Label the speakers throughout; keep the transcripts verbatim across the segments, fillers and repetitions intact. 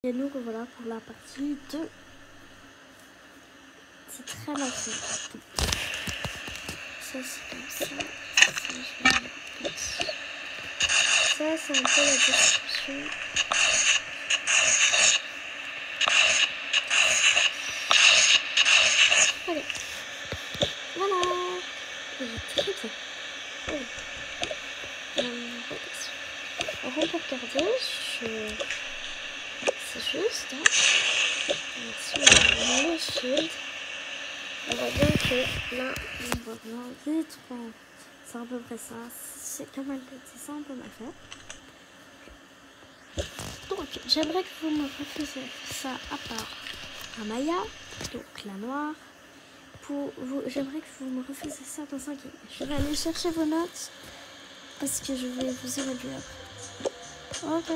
Speaker 1: Et nous revoilà pour la partie deux. C'est très mal fait. Ça c'est comme ça. Ça, je vais mettre comme ça. Ça c'est un peu la description. Allez. Voilà. Il est très bien. Oui. Euh, on peut regarder. Je... C'est juste. Hein. Si on met le shield, on voit bien que là, on voit bien les trois. C'est à peu près ça. C'est quand même c'est un peu mal fait. Donc, j'aimerais que vous me refaisiez ça à part Amaya, donc la noire. Pour vous, j'aimerais que vous me refaisiez ça dans un game. Je vais aller chercher vos notes parce que je vais vous évaluer après. Ok.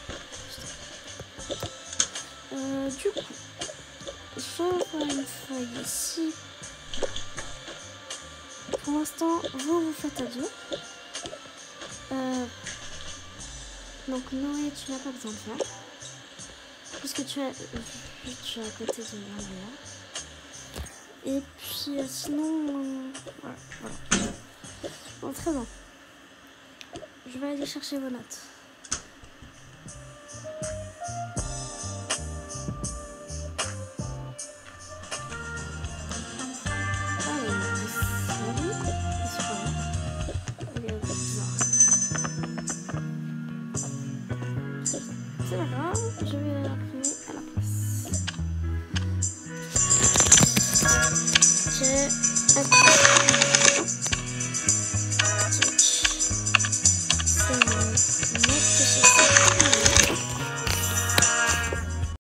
Speaker 1: Euh, du coup, je vois une feuille ici. Pour l'instant, vous vous faites adieu. Euh, donc Noé, tu n'as pas besoin de faire. Puisque tu es, tu es à côté de Maria. Et puis euh, sinon, euh, voilà, voilà. Bon, très bien. Je vais aller chercher vos notes.